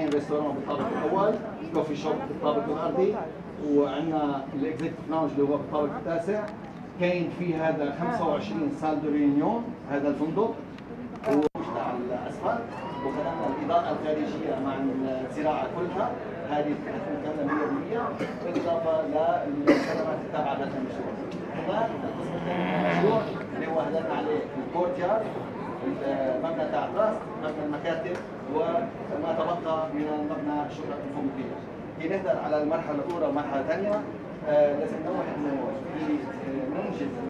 اثنين ريستوران بالطابق الاول، كوفي شوب بالطابق الارضي، وعندنا الاكزيكتيف لاونج اللي هو بالطابق التاسع. كاين في هذا 25 سال دو ريونيون هذا الفندق، ومشتعل الاسفل، وخدمنا الاضاءه الخارجيه مع الزراعه كلها هذه تكون كامله 100%، بالاضافه للخدمات التابعه لهذا المشروع. هناك القسم الثاني من المشروع اللي هو هدلنا عليه الكورت يارد، المبنى تاع الراس، مبنى المكاتب، وما تبقى من المبنى الشقق الفندقيه. كي نهدر على المرحله الاولى والمرحله الثانيه لازم نوضح انه في ننجز